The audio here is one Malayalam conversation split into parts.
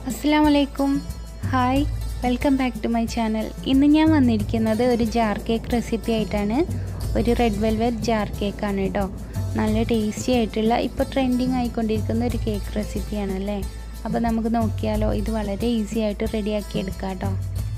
അസ്സലാമലൈക്കും. Hi, welcome back to my channel. ഇന്ന് ഞാൻ വന്നിരിക്കുന്നത് ഒരു ജാർ കേക്ക് റെസിപ്പി ആയിട്ടാണ്. ഒരു റെഡ് വെൽവെറ്റ് ജാർ കേക്കാണ് കേട്ടോ. നല്ല ടേസ്റ്റി ആയിട്ടുള്ള ഇപ്പോൾ ട്രെൻഡിങ് ആയിക്കൊണ്ടിരിക്കുന്ന ഒരു കേക്ക് റെസിപ്പിയാണല്ലേ. അപ്പോൾ നമുക്ക് നോക്കിയാലോ. ഇത് വളരെ ഈസി ആയിട്ട് റെഡിയാക്കി എടുക്കാം കേട്ടോ.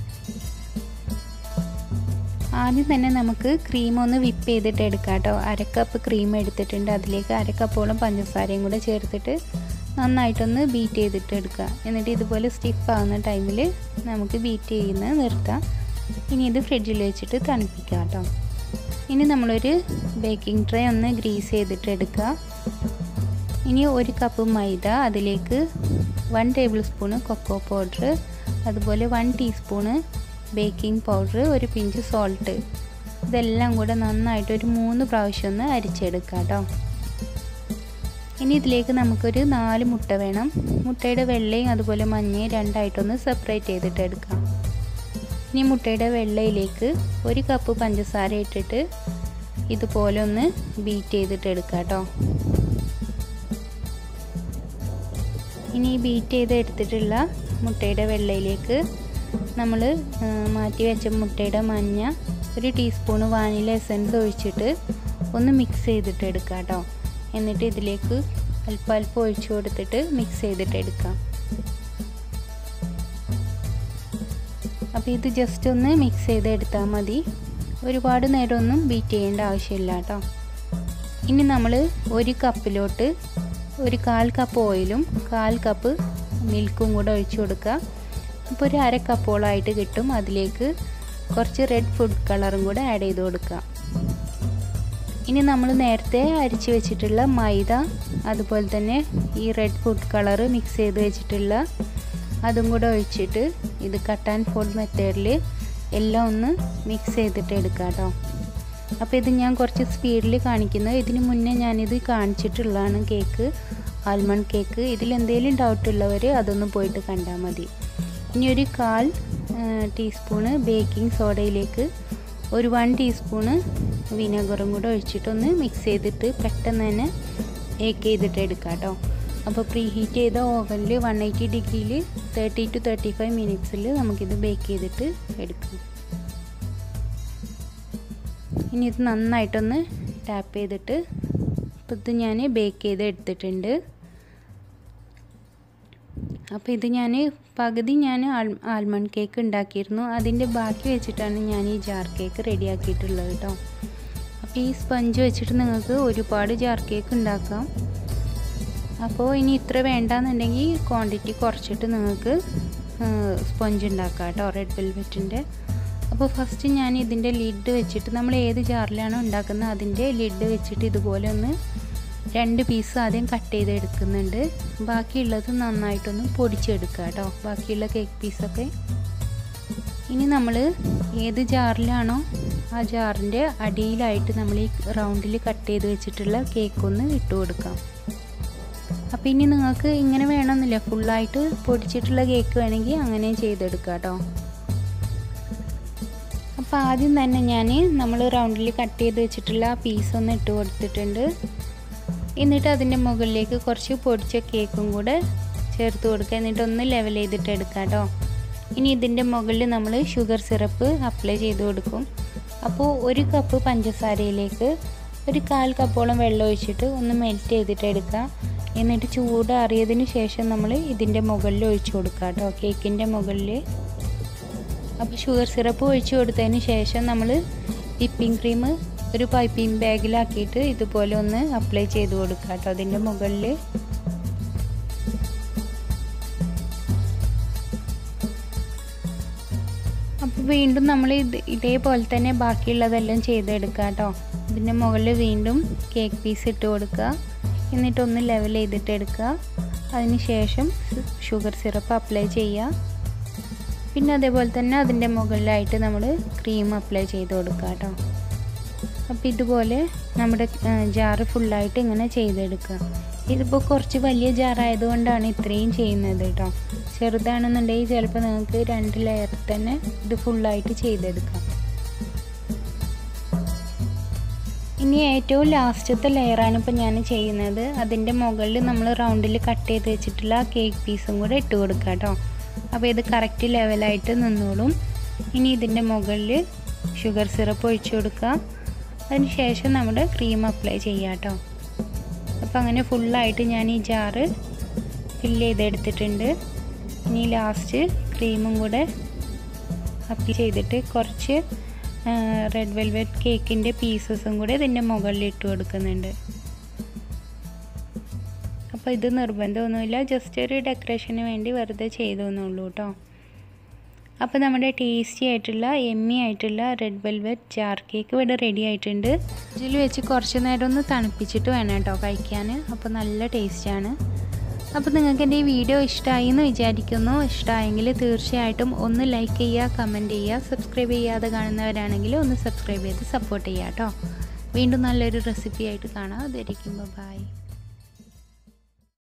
ആദ്യം തന്നെ നമുക്ക് ക്രീം ഒന്ന് വിപ്പ് ചെയ്തിട്ട് എടുക്കാം കേട്ടോ. അരക്കപ്പ് ക്രീം എടുത്തിട്ടുണ്ട്. അതിലേക്ക് അരക്കപ്പോളം പഞ്ചസാരയും കൂടെ ചേർത്തിട്ട് നന്നായിട്ടൊന്ന് ബീറ്റ് ചെയ്തിട്ട് എടുക്കുക. എന്നിട്ട് ഇതുപോലെ സ്റ്റിഫ് ആവുന്ന ടൈമിൽ നമുക്ക് ബീറ്റ് ചെയ്യുന്നത് നിർത്താം. ഇനി ഇത് ഫ്രിഡ്ജിൽ വെച്ചിട്ട് തണുപ്പിക്കാം കേട്ടോ. ഇനി നമ്മളൊരു ബേക്കിംഗ് ട്രേ ഒന്ന് ഗ്രീസ് ചെയ്തിട്ട് എടുക്കുക. ഇനി ഒരു കപ്പ് മൈദ, അതിലേക്ക് 1 ടേബിൾ സ്പൂണ് കൊക്കോ പൗഡർ, അതുപോലെ 1 ടീസ്പൂണ് ബേക്കിംഗ് പൗഡർ, ഒരു പിഞ്ച് സോൾട്ട്, ഇതെല്ലാം കൂടെ നന്നായിട്ട് ഒരു 3 പ്രാവശ്യം ഒന്ന് അരിച്ചെടുക്കാം കേട്ടോ. ഇനി ഇതിലേക്ക് നമുക്കൊരു 4 മുട്ട വേണം. മുട്ടയുടെ വെള്ളയും അതുപോലെ മഞ്ഞയും രണ്ടായിട്ടൊന്ന് സെപ്പറേറ്റ് ചെയ്തിട്ട് എടുക്കാം. ഇനി മുട്ടയുടെ വെള്ളയിലേക്ക് 1 കപ്പ് പഞ്ചസാര ഇട്ടിട്ട് ഇതുപോലെ ഒന്ന് ബീറ്റ് ചെയ്തിട്ട് എടുക്കാം കേട്ടോ. ഇനി ബീറ്റ് ചെയ്ത് എടുത്തിട്ടുള്ള മുട്ടയുടെ വെള്ളയിലേക്ക് നമ്മൾ മാറ്റി വെച്ച മുട്ടയുടെ മഞ്ഞ, 1 ടീസ്പൂണ് വാനില എസൻസ് ഒഴിച്ചിട്ട് ഒന്ന് മിക്സ് ചെയ്തിട്ട് എടുക്കാം കേട്ടോ. എന്നിട്ട് ഇതിലേക്ക് അല്പം ഒഴിച്ചു കൊടുത്തിട്ട് മിക്സ് ചെയ്തിട്ട് എടുക്കാം. അപ്പോൾ ഇത് ജസ്റ്റ് ഒന്ന് മിക്സ് ചെയ്ത് എടുത്താൽ മതി. ഒരുപാട് നേരമൊന്നും ബീറ്റ് ചെയ്യേണ്ട ആവശ്യമില്ല കേട്ടോ. ഇനി നമ്മൾ ഒരു കപ്പിലോട്ട് 1/4 കപ്പ് ഓയിലും 1/4 കപ്പ് മിൽക്കും കൂടെ ഒഴിച്ചു കൊടുക്കുക. അപ്പോൾ ഒരു 1/2 കപ്പോളമായിട്ട് കിട്ടും. അതിലേക്ക് കുറച്ച് റെഡ് ഫുഡ് കളറും കൂടെ ആഡ് ചെയ്ത് കൊടുക്കുക. ഇനി നമ്മൾ നേരത്തെ അരിച്ച് വെച്ചിട്ടുള്ള മൈദ, അതുപോലെ തന്നെ ഈ റെഡ് ഫുഡ് കളറ് മിക്സ് ചെയ്ത് വെച്ചിട്ടുള്ള അതും കൂടെ ഒഴിച്ചിട്ട് ഇത് കട്ട് ആൻഡ് ഫോൾഡ് മെത്തേഡിൽ എല്ലാം ഒന്ന് മിക്സ് ചെയ്തിട്ട് എടുക്കാം കേട്ടോ. അപ്പോൾ ഇത് ഞാൻ കുറച്ച് സ്പീഡിൽ കാണിക്കുന്നത്. ഇതിന് മുന്നേ ഞാനിത് കാണിച്ചിട്ടുള്ളതാണ് കേക്ക്, ആൽമണ്ട് കേക്ക്. ഇതിലെന്തെങ്കിലും ഡൗട്ടുള്ളവർ അതൊന്ന് പോയിട്ട് കണ്ടാൽ മതി. ഇനി ഒരു 1/4 ടീസ്പൂണ് ബേക്കിംഗ് സോഡയിലേക്ക് ഒരു 1 ടീസ്പൂണ് വിനെഗറും കൂടെ ഒഴിച്ചിട്ടൊന്ന് മിക്സ് ചെയ്തിട്ട് പെട്ടെന്ന് തന്നെ ബേക്ക് ചെയ്തിട്ട് എടുക്കാം കേട്ടോ. അപ്പോൾ പ്രീ ഹീറ്റ് ചെയ്ത ഓവനിൽ 180 ഡിഗ്രിയിൽ 30 to 35 മിനിറ്റ്സിൽ നമുക്കിത് ബേക്ക് ചെയ്തിട്ട് എടുക്കാം. ഇനി ഇത് നന്നായിട്ടൊന്ന് ടാപ്പ് ചെയ്തിട്ട് ഇപ്പോൾ ഇത് ഞാൻ ബേക്ക് ചെയ്ത് എടുത്തിട്ടുണ്ട്. അപ്പോൾ ഇത് പകുതി ഞാൻ ആൽമണ്ട് കേക്ക് ഉണ്ടാക്കിയിരുന്നു. അതിൻ്റെ ബാക്കി വെച്ചിട്ടാണ് ഞാൻ ഈ ജാർ കേക്ക് റെഡിയാക്കിയിട്ടുള്ളത് കേട്ടോ. അപ്പോൾ ഈ സ്പഞ്ച് വെച്ചിട്ട് നിങ്ങൾക്ക് ഒരുപാട് ജാർ കേക്ക് ഉണ്ടാക്കാം. അപ്പോൾ ഇനി ഇത്ര വേണ്ടാന്നുണ്ടെങ്കിൽ ക്വാണ്ടിറ്റി കുറച്ചിട്ട് നിങ്ങൾക്ക് സ്പഞ്ച് ഉണ്ടാക്കാം കേട്ടോ, റെഡ് വെൽവെറ്റിൻ്റെ. അപ്പോൾ ഫസ്റ്റ് ഞാൻ ഇതിൻ്റെ ലിഡ് വെച്ചിട്ട്, നമ്മൾ ഏത് ജാറിലാണോ ഉണ്ടാക്കുന്നത് അതിൻ്റെ ലിഡ് വെച്ചിട്ട് ഇതുപോലെ ഒന്ന് 2 പീസ് ആദ്യം കട്ട് ചെയ്ത് എടുക്കുന്നുണ്ട്. ബാക്കിയുള്ളത് നന്നായിട്ടൊന്ന് പൊടിച്ചെടുക്കുക കേട്ടോ, ബാക്കിയുള്ള കേക്ക് പീസൊക്കെ. ഇനി നമ്മൾ ഏത് ജാറിലാണോ ആ ജാറിൻ്റെ അടിയിലായിട്ട് നമ്മൾ ഈ റൗണ്ടിൽ കട്ട് ചെയ്ത് വെച്ചിട്ടുള്ള കേക്കൊന്ന് ഇട്ട് കൊടുക്കാം. അപ്പോൾ ഇനി നിങ്ങൾക്ക് ഇങ്ങനെ വേണമെന്നില്ല, ഫുള്ളായിട്ട് പൊടിച്ചിട്ടുള്ള കേക്ക് വേണമെങ്കിൽ അങ്ങനെ ചെയ്തെടുക്കാം കേട്ടോ. അപ്പോൾ ആദ്യം തന്നെ നമ്മൾ റൗണ്ടിൽ കട്ട് ചെയ്ത് വെച്ചിട്ടുള്ള ആ പീസൊന്ന് ഇട്ട് കൊടുത്തിട്ടുണ്ട്. എന്നിട്ട് അതിൻ്റെ മുകളിലേക്ക് കുറച്ച് പൊടിച്ച കേക്കും കൂടെ ചേർത്ത് കൊടുക്കുക. എന്നിട്ടൊന്ന് ലെവൽ ചെയ്തിട്ട് എടുക്കാം കേട്ടോ. ഇനി ഇതിൻ്റെ മുകളിൽ നമ്മൾ ഷുഗർ സിറപ്പ് അപ്ലൈ ചെയ്ത് കൊടുക്കും. അപ്പോൾ 1 കപ്പ് പഞ്ചസാരയിലേക്ക് 1/4 കപ്പോളം വെള്ളം ഒഴിച്ചിട്ട് ഒന്ന് മെൽറ്റ് ചെയ്തിട്ട് എടുക്കുക. എന്നിട്ട് ചൂടാറിയതിന് ശേഷം നമ്മൾ ഇതിൻ്റെ മുകളിൽ ഒഴിച്ചു കൊടുക്കുക കേട്ടോ, കേക്കിൻ്റെ മുകളിൽ. അപ്പോൾ ഷുഗർ സിറപ്പ് ഒഴിച്ചു കൊടുത്തതിന് ശേഷം നമ്മൾ വിപ്പിംഗ് ക്രീം ഒരു പൈപ്പിംഗ് ബാഗിലാക്കിയിട്ട് ഇതുപോലെ ഒന്ന് അപ്ലൈ ചെയ്ത് കൊടുക്കുക കേട്ടോ അതിൻ്റെ മുകളിൽ. അപ്പോൾ വീണ്ടും നമ്മൾ ഇതേപോലെ തന്നെ ബാക്കിയുള്ളതെല്ലാം ചെയ്തെടുക്കുക കേട്ടോ. ഇതിൻ്റെ മുകളിൽ വീണ്ടും കേക്ക് പീസ് ഇട്ട് കൊടുക്കുക. എന്നിട്ടൊന്ന് ലെവൽ ചെയ്തിട്ട് എടുക്കുക. അതിന് ശേഷം ഷുഗർ സിറപ്പ് അപ്ലൈ ചെയ്യുക. പിന്നെ അതേപോലെ തന്നെ അതിൻ്റെ മുകളിലായിട്ട് നമ്മൾ ക്രീം അപ്ലൈ ചെയ്ത് കൊടുക്കുക കേട്ടോ. അപ്പോൾ ഇതുപോലെ നമ്മുടെ ജാറ് ഫുള്ളായിട്ട് ഇങ്ങനെ ചെയ്തെടുക്കുക. ഇതിപ്പോൾ കുറച്ച് വലിയ ജാറായതുകൊണ്ടാണ് ഇത്രയും ചെയ്യുന്നത് കേട്ടോ. ചെറുതാണെന്നുണ്ടെങ്കിൽ ചിലപ്പോൾ നിങ്ങൾക്ക് 2 ലെയർ തന്നെ ഇത് ഫുള്ളായിട്ട് ചെയ്തെടുക്കാം. ഇനി ഏറ്റവും ലാസ്റ്റത്തെ ലെയറാണ് ഇപ്പോൾ ഞാൻ ചെയ്യുന്നത്. അതിൻ്റെ മുകളിൽ നമ്മൾ റൗണ്ടിൽ കട്ട് ചെയ്ത് വെച്ചിട്ടുള്ള കേക്ക് പീസും കൂടെ ഇട്ട് കൊടുക്കുക കേട്ടോ. അപ്പോൾ ഇത് കറക്റ്റ് ലെവലായിട്ട് നിന്നോളും. ഇനി ഇതിൻ്റെ മുകളിൽ ഷുഗർ സിറപ്പ് ഒഴിച്ചു കൊടുക്കുക. അതിന് ശേഷം നമ്മുടെ ക്രീം അപ്ലൈ ചെയ്യാം കേട്ടോ. അപ്പോൾ അങ്ങനെ ഫുള്ളായിട്ട് ഞാൻ ഈ ജാറ് ഫില്ല് ചെയ്തെടുത്തിട്ടുണ്ട്. ഇനി ലാസ്റ്റ് ക്രീമും കൂടെ അപ്ലൈ ചെയ്തിട്ട് കുറച്ച് റെഡ് വെൽവെറ്റ് കേക്കിൻ്റെ പീസസും കൂടെ ഇതിൻ്റെ മുകളിൽ ഇട്ട് കൊടുക്കുന്നുണ്ട്. അപ്പോൾ ഇത് നിർബന്ധമൊന്നുമില്ല, ജസ്റ്റ് ഒരു ഡെക്കറേഷന് വേണ്ടി വെറുതെ ചെയ്തെന്നുള്ളൂ കേട്ടോ. അപ്പോൾ നമ്മുടെ ടേസ്റ്റി ആയിട്ടുള്ള യമ്മി ആയിട്ടുള്ള റെഡ് വെൽവെറ്റ് ജാർ കേക്ക് ഇവിടെ റെഡി ആയിട്ടുണ്ട്. ഇതിൽ വെച്ച് കുറച്ച് നേരം ഒന്ന് തണുപ്പിച്ചിട്ട് വേണം കേട്ടോ കഴിക്കാൻ. അപ്പോൾ നല്ല ടേസ്റ്റാണ്. അപ്പോൾ നിങ്ങൾക്ക് എൻ്റെ ഈ വീഡിയോ ഇഷ്ടമായി എന്ന് വിചാരിക്കുന്നു. ഇഷ്ടമായെങ്കിൽ തീർച്ചയായിട്ടും ഒന്ന് ലൈക്ക് ചെയ്യുക, കമൻറ്റ് ചെയ്യുക. സബ്സ്ക്രൈബ് ചെയ്യാതെ കാണുന്നവരാണെങ്കിൽ ഒന്ന് സബ്സ്ക്രൈബ് ചെയ്ത് സപ്പോർട്ട് ചെയ്യുക കേട്ടോ. വീണ്ടും നല്ലൊരു റെസിപ്പി ആയിട്ട് കാണാം. അതായിരിക്കും ബൈ.